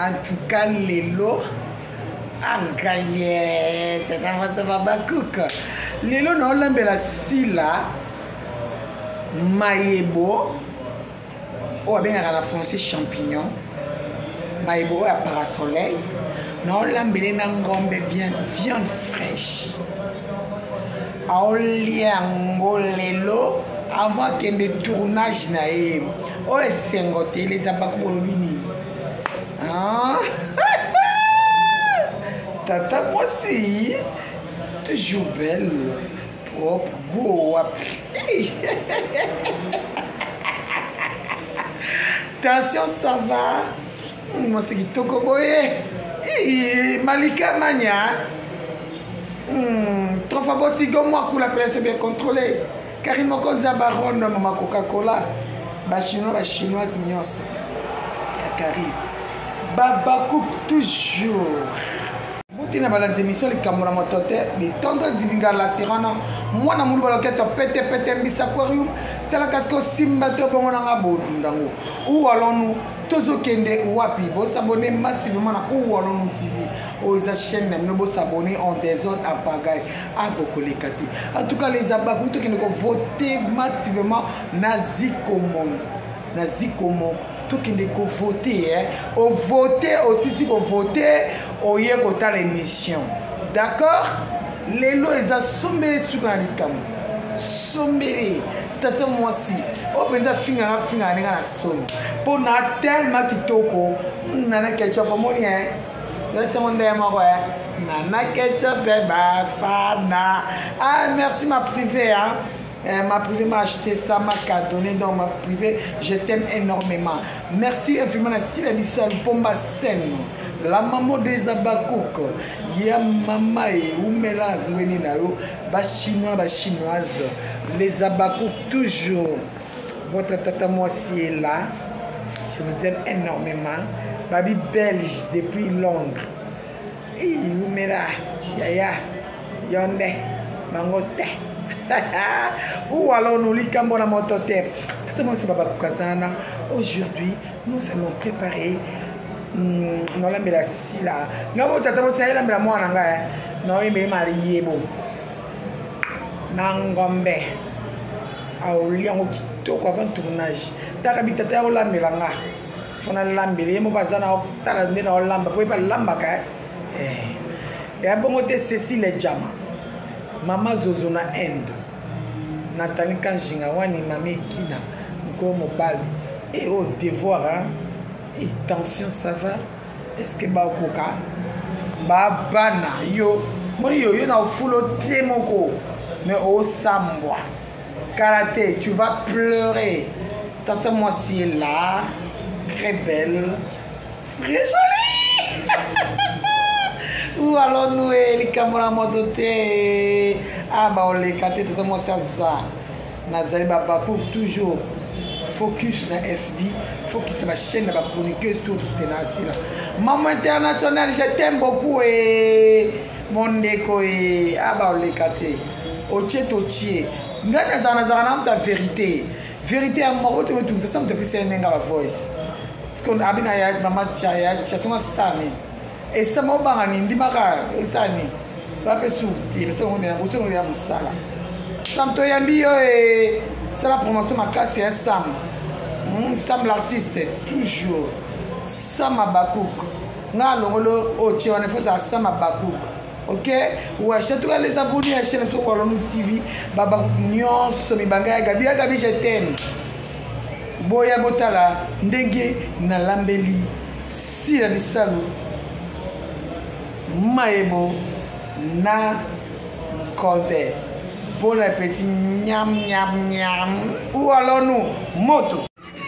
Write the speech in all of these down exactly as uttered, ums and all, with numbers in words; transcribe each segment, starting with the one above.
En tout cas, Lelo, Angaye, Tata Babakouk. Lelo, non, l'ambela sila, Maïebo, ou bien à la français champignon, Maïebo à parasoleil, non, l'ambela n'angombe viande, viande fraîche. Aoliango Lelo, avant qu'il y ait des tournages, oh, c'est un côté, les abakou robini. Ah, Tata, moi aussi, toujours belle, propre, beau. Attention, ça va. Moi, c'est qui Tokoboye. Malika Mania. Trois fois, bon, si moi, que la presse est bien contrôlée. Karine Mokonza Baron, maman Coca-Cola. Ba chinois, ba chinoise, nyos. Karine. Babakouk toujours. Boutina balance émission les caméras motote, les tendres d'Ibinga la Sirana. Moi na moulu baloket pete pete mbisa aquarium. Tala kasko simba to bongo na ngabodu ndango. Où allons-nous? Tozo kende wapi. Vous s'abonnez massivement à Où allons-nous T V. Aux chaînes même nous s'abonner en désordre à pagaille à beaucoup les kati. En tout cas les abakouk qui nous voter massivement nazi comment. Nazi comment. Tout qui ne peut voter, hein. Au voter aussi, si vous votez, au y a l'émission. D'accord? Les lois, ils ont sommé sur la cam. Sommé. Tata moi aussi. Au printemps, finir à finir à la sonne. Pour n'a tellement qui toko, nana ketchup au moyen. That's one day, moi, nana ketchup, bah, fana. Ah, merci ma privée, hein. Euh, ma privée m'a acheté ça, m'a donné dans ma privée. Je t'aime énormément. Merci infiniment à la Bissal pour ma scène. La maman des abakouk. Ya maman et Oumela Gweninayo. Bas chinois, bas chinoise. Les abakouk toujours. Votre tata moi aussi est là. Je vous aime énormément. Babi belge depuis Londres. Et Oumela. Yaya. Yonde. Mangote. Ou alors nous les Cambona Mototem. Aujourd'hui, nous allons préparer non la mélacie là. Non, tu as pensé la mélacie moi non, il m'a marié bon. Nangombe. Ah, au lion qui toque avant tournage. T'as habité à la mélanga. Fon a lambé, mo bazana t'as la nez dans lamba, pour pas lamba ka. Et à bon côté Cécile Jama. Maman Zozona End. Nathalie Kanjinga wani mami kina ko mobali et au devoir hein et tension ça va est-ce que ba koka ba bana yo moni yo yo na fulo temoko mais au sambwa karaté tu vas pleurer tata moi si est là très belle très jolie. Ou alors nous les caméras mototé ah bah on les quatre tout moi ça ça Nazali Babakouk toujours focus na S B focus na ma chaîne na chroniqueuse tout tout là maman internationale je t'aime beaucoup et mon déco et ah bah on les quatre au tché au tché ngana zana zana ta vérité vérité à moi tu me tout ça ça me fait c'est un gars voice ce qu'on a bien ya maman cha ya cha sona sami et ça m'a bangani ndimaka esani bape souti le son on est on est à musala Santo Yambi et c'est la promotion ma casse c'est Sam Sam l'artiste toujours Sam Abakouk na longolo o ti on fait ça Sam Abakouk OK ouais je te les abonnés à chaîne to Kolonu T V baba nyonso mi banga gabi gabi je t'aime boya botala ndenge na lambeli si la bisalu Maïebo na Kolde. Bon appétit, nyam nyam nyam. Où allons-nous? Moto.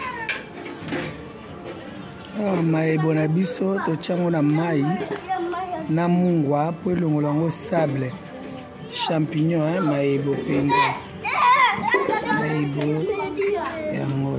Oh, Maïebo na biso, to chango na mai. Na mungwa, po longolango sable. Champignon, hein, Maïebo penga. Maïebo. Yango.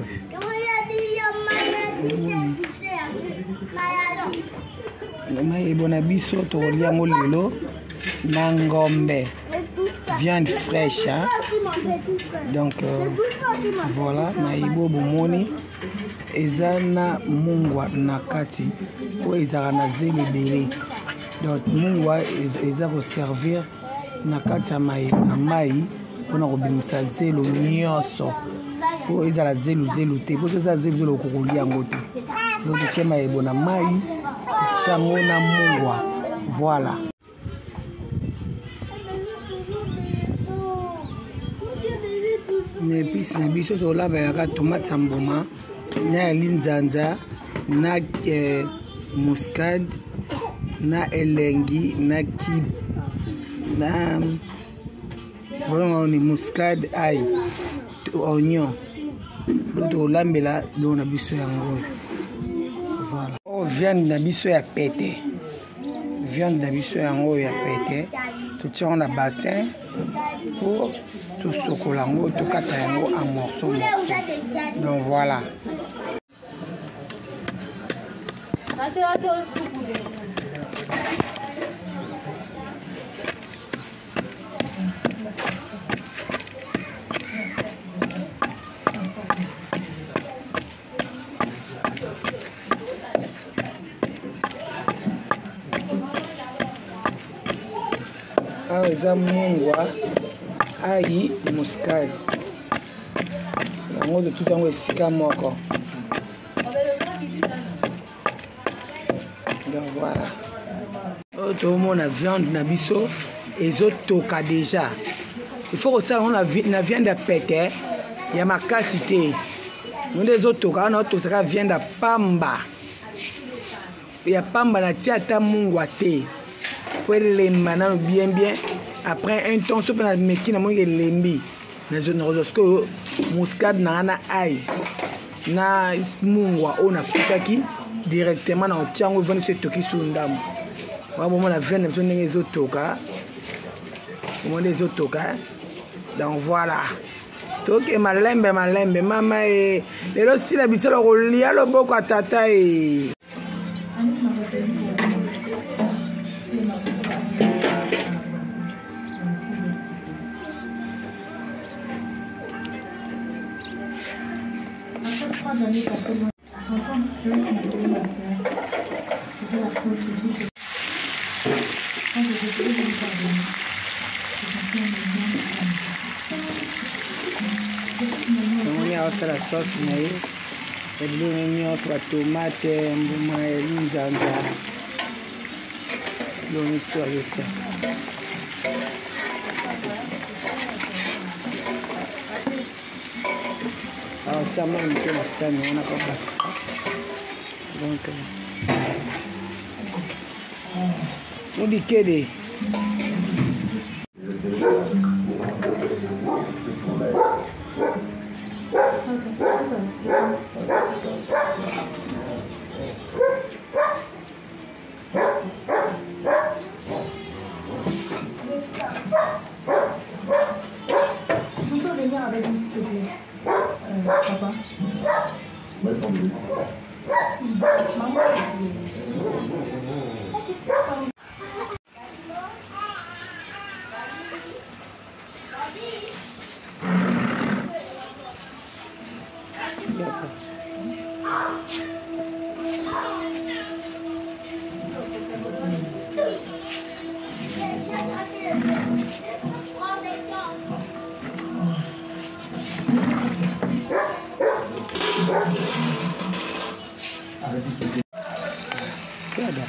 Maïebo na biso to liango lelo na ngombe viande fraîche hein? Donc euh, voilà Maïebo bomoni eza na mungwa na kati oyo ezalaka na zelo ebele. Donc mungwa eza koservir na kati ya mayebo na mai mpona kobimisa zelo nyonso oyo ezala zelu zelu te po eza zelu zelu okokolia yango te. Donc totie mayebo na mai totie yango na mungwa. Voilà. Na épice na biso tolabelaka tomate ya mbuma na linzanza na eh, muscade na elengi na kib na bolongo ni muscade ail oignon do tolambela do na biso yango. Voilà. O viande na biso ya pete viande na biso yango ya pete totiango na bassin pour tosokola yango tokata yango en morceau morceau. Donc voilà. Awa eza mungwa ayi muscade yango tout yango esika moko. Donc voilà. Oyo tomona viande na biso ezotoka déjà. Il faut kosala yango na viande ya pete ya makasi te. Nde ezotoka wana otosaka viande ya pamba ya pamba na tia ata mungwa te. Pour les manants bien bien après un temps sur la meki na mo ke lembi na zone rozosko muscade na na ail na mungwa ona pitaki directement na otiango vendre ce toki sundam wa bon la viande na ndenge ezotoka monde ezotoka. Donc voilà toke malembe malembe mama e lelo sila biselo kolia loboko atata e. On a aussi la sauce naïe, et l'oignon, la tomate, mbuma, linzanza, l'oignon avec ça. Alors tiens moi une petite scène, on a pas battu ça. Donc on dit que des on peut venir avec une spéciale. Euh, papa. Maman. Tiada.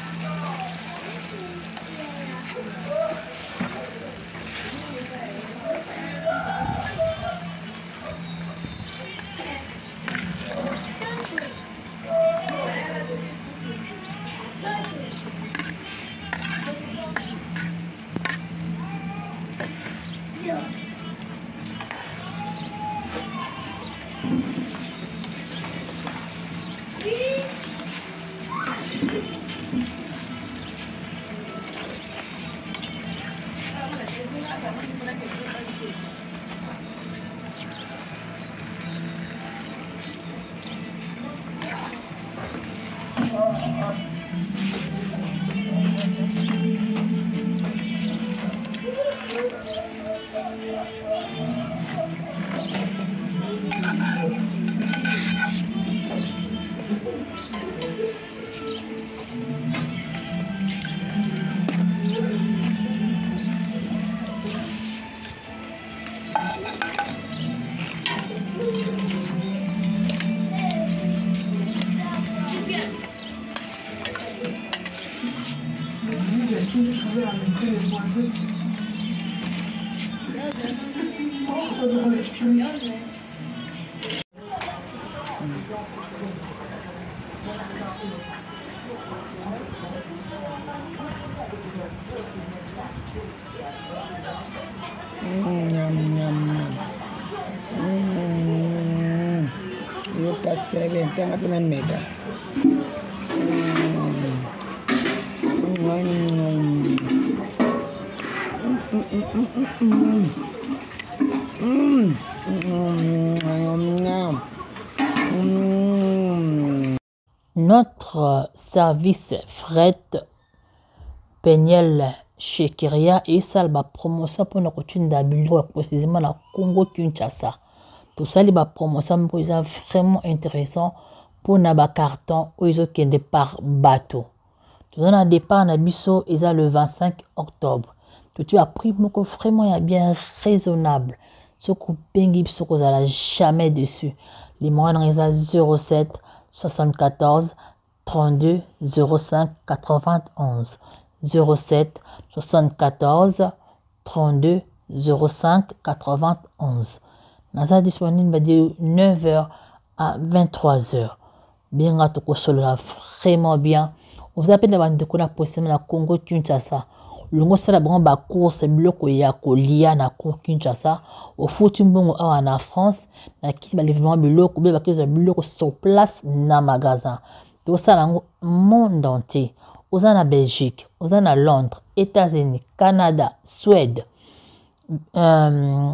Eu passei bem, tem aqui na meta. Notre service fret Peniel chez Kyria et ça la promotion pour notre coutume d'habiller précisément la Congo Kinshasa. Tout ça, les promotions est vraiment intéressant pour nos cartons où ils ont qui départ bateau. Tout ça, le départ na biso ils le vingt-cinq octobre. Tout tu as pris vraiment bien raisonnable. Ce qu'on pengi ce qu'on a jamais dessus. Les moyens ils zéro sept soixante-quatorze trente-deux zéro cinq quatre-vingt-onze zéro sept soixante-quatorze trente-deux zéro cinq quatre-vingt-onze. Nous sommes disponibles de neuf heures à vingt-trois heures. Bien à tout vraiment bien. Vous appelez la bande de la possible na Congo Kinshasa. Le mot c'est la grande course bloc ya kolia na Congo Kinshasa. Au footing en France, na qui va livrer bloc ou bien que bloc sur place na magasin. Tout ça dans le monde entier. Aux en Belgique, aux en Londres, États-Unis, Canada, Suède, euh,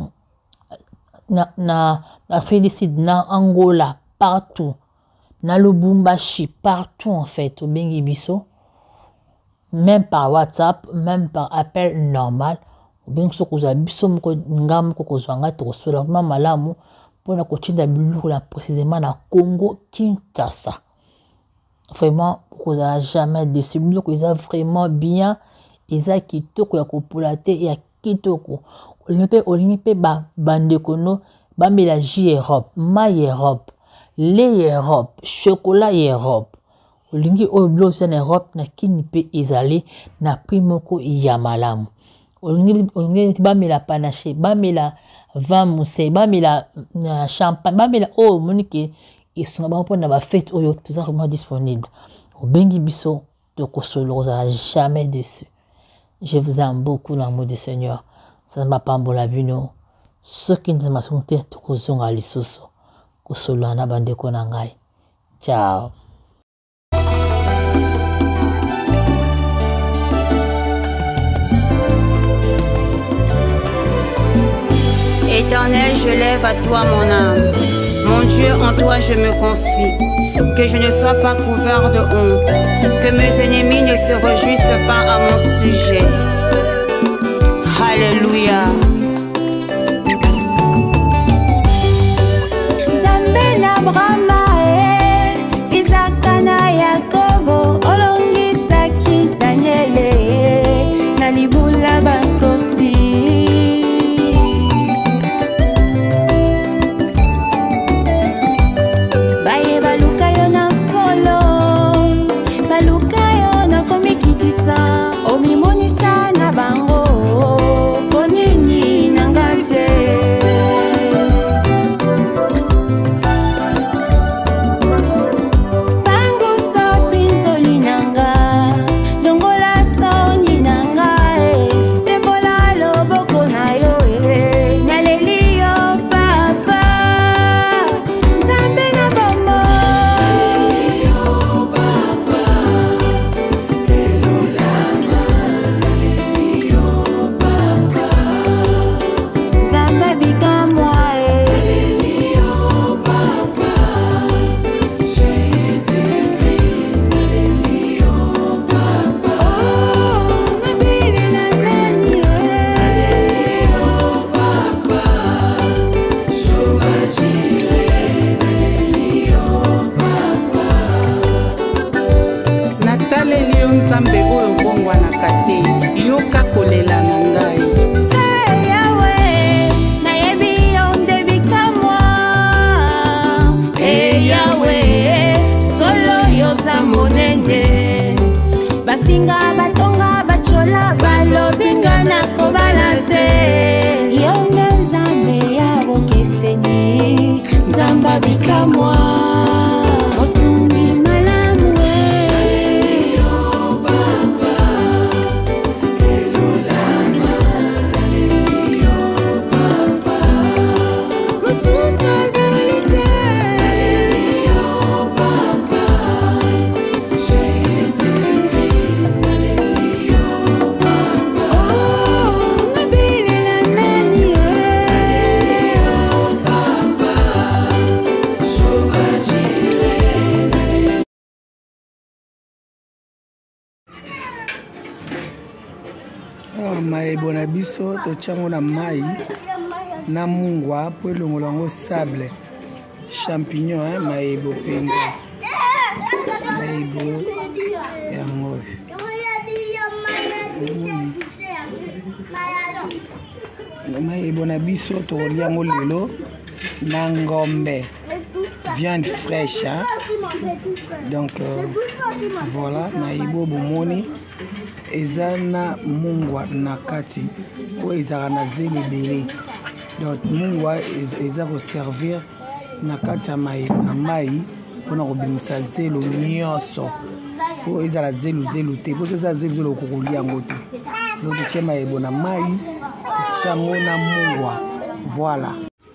na na Afrique du Sud, na Angola, partout, na Lubumbashi, partout en fait, au Bengi Biso, même par WhatsApp, même par appel normal, ou bien que vous avez biso moko ngam ko kozwanga to sola malamu pour na kotinda biloko la précisément na Congo Kinshasa. Vraiment, vous n'avez jamais de ce bloc, ils ont vraiment bien, ils ont kitoko ya kopulate ya kitoko. Olympe olympe ba bande kono ba mélange Europe, maille Europe, lait Europe, chocolat Europe. Olingi o bloc en Europe na kini pe ezali na primoko ya malamu. Olingi olingi ba mela panache, ba mela vin moussé, ba mela champagne, ba mela oh monique. Ils sont bon pour la fête oyo tout ça vraiment disponible. Au bengi biso de kosolo jamais dessus. Je vous aime beaucoup l'amour du Seigneur. Ça ne m'a pas bon la vino. Ce qui nous m'a sonté to kozonga lisusu. Kosolo na bande ko na ngai. Ciao. Éternel, je lève à toi mon âme. Mon Dieu, en toi je me confie. Que je ne sois pas couvert de honte. Que mes ennemis ne se réjouissent pas à mon sujet. Alléluia. Zambena Brahma e Isaka na Yakobo olongi saki Daniele na libula bakosi. Bafinga batonga bachola à moi. Mosumi malamu we. Oh papa, elulama, oh papa. Mosusu azalite, oh papa. Jésus Christ, oh papa. Oh nabelela nani oh papa. Maïbo na biso to chango na mai na mungwa po elongola yango sable champignon hein maïbo penza maïbo yango maïbo na biso to liango lelo na ngombe viande fraîche hein? Donc euh, voilà maïbo bomoni eza na mungwa na kati po ezaka na zelo ebele. Donc mungwa eza koservir na kati ya maïbo na mai mpona kobimisa zelo nyonso po ezala zelu zelu te po eza zelu zelu okokolia yango te. Donc totie maïbo na mai totie yango na mungwa voilà.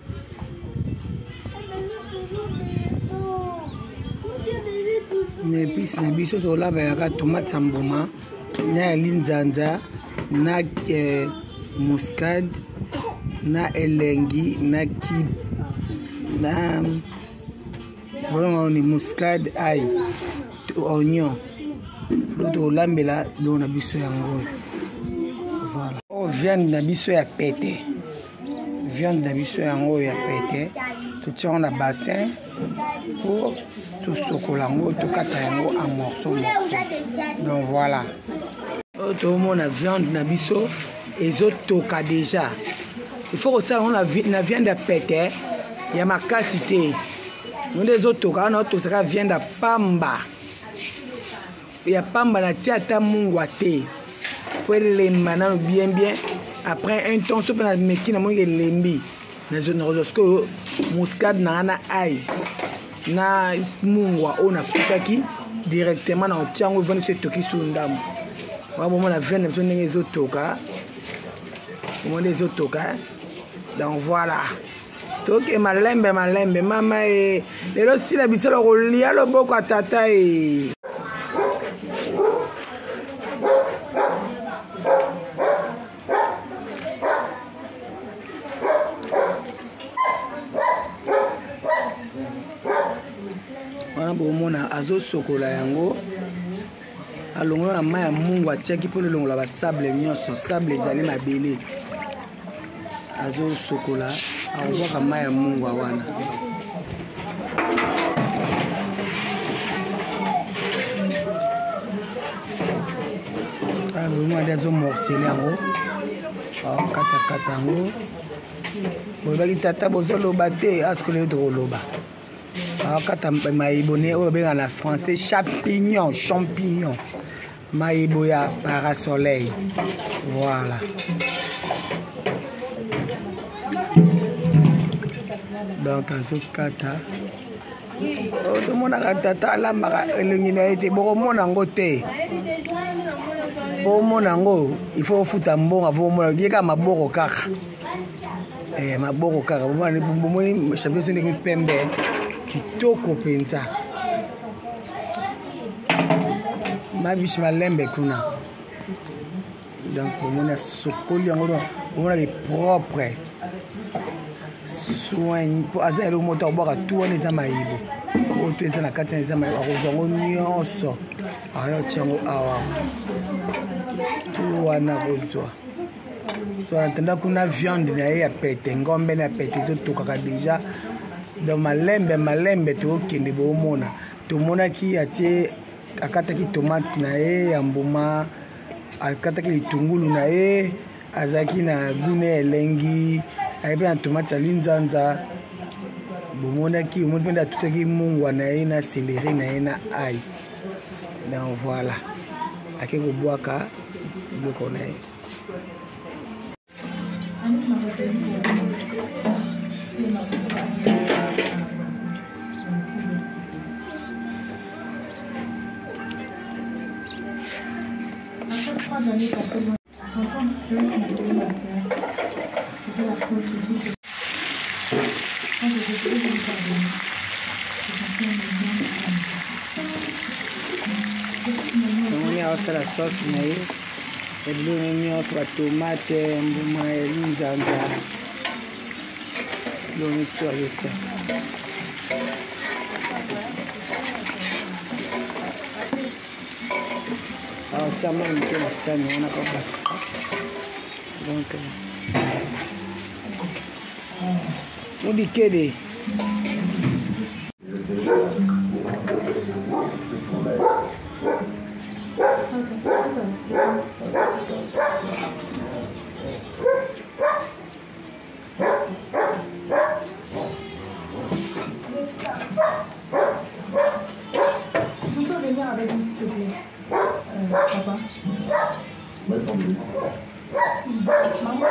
Épices na biso tolabelaka tomate ya mbuma na linzanza na eh, muscade na elengi na kib na bongo ni muscade ail oignon do lambela do na biso yango voilà. Oh viande na biso ya pete viande na biso yango ya pete to tia na bassin pour tout sokolango to kata yango en morceaux morceaux. Donc voilà. Tout le monde a viande na biso ezotoka déjà. Il faut que ça on la viande à péter. Il y a ma quantité. Nous les autres on a tout ça viande à pamba. Il y a pamba na tia ta mungwa te. Pour les manano bien bien. Après un temps so na meki na monge lembi. Na zone rosko muscade na na ail. Na mungwa on a pitaki directement na tiango vendre ce toki sundam. Wa moment la viande besoin des autres moment des autres donc voilà toke malembe malembe mama e lelo sila biselo kolia loboko tata e wana bomona azo sokola yango alongo na mai ya mungu atiaki mpo lelongola basable nyonso sable ezali mabele azo sokola akozwaka mai ya mungu wana bomona azo morcele yango akatakata yango bolobaki tata bozoloba te aske lelo tokoloba akata maïbo ne oyo babengaka na français champignon champignon maïbo ya parasoleil voilà. Donc azokata oyo tomonaka tata alambaka elongi na ye te bokomona yango te bomona yango il faut ofuta mbongo fo omona yeka maboko kaka eh maboko kaka bomoni champion ndenge pembe kitoko penza mabishi malembe kuna. Donc bomona sokoli yango bomona ki propre soin po aza elo moto obaka tout wana eza mayibo oyo to eza na kati eza mayibo akozwa yango nyonso ayo tiango awa tout wana kozwa so antenda kuna viande na ye ya pete ngombe na ya pete ezotokaka déjà. Donc malembe malembe tokende bomona tomonaki atie akataki tomate na ye ya mbuma akataki litungulu na ye azaki na gune elengi ayebe na tomate ya linzanza bomonaki omoni mpe atutaki mungwa na ye na céleri na ye na ai. Donc voilà ake kobwaka biloko na ye. trois années passées loin. Enfant, je vais m'appeler ma soeur. Je vais la proche de tout. Quand je vais trouver une pardonner, je pensais à mes gens. On a fait la sauce, mais il y a trois tomates, une zanga. L'on est sur le temps. Alors, tu as même été la scène, on n'a pas battu ça. Donc, on dit qu'elle est. On peut venir avec nous s'il te plaît. Euh, papa. Maman.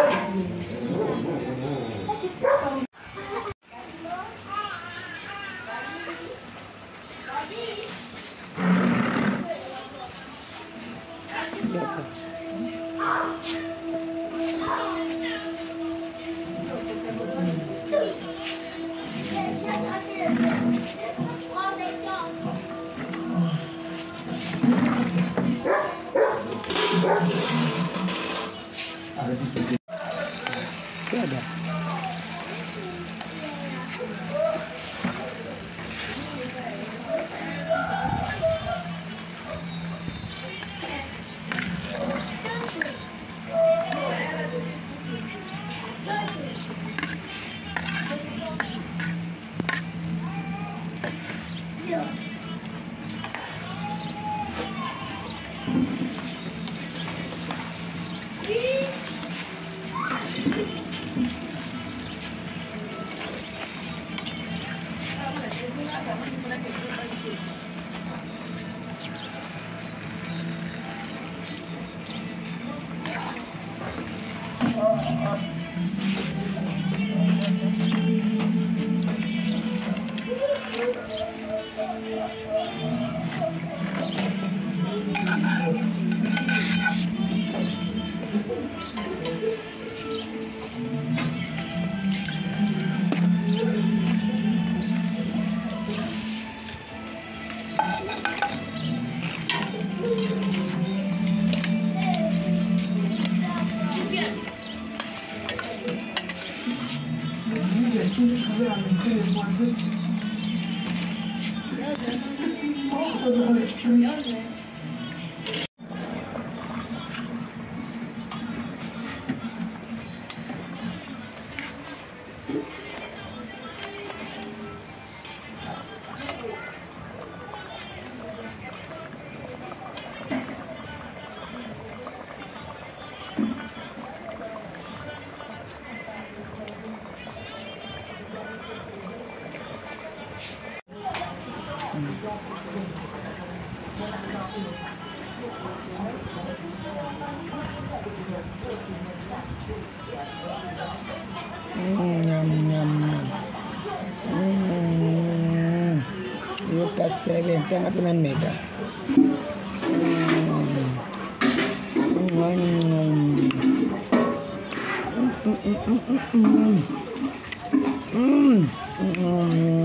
Tiada. Nyam nyam nyam. Mm. Yo kasebe ntanga pena mega. Mm. Mm. Mm.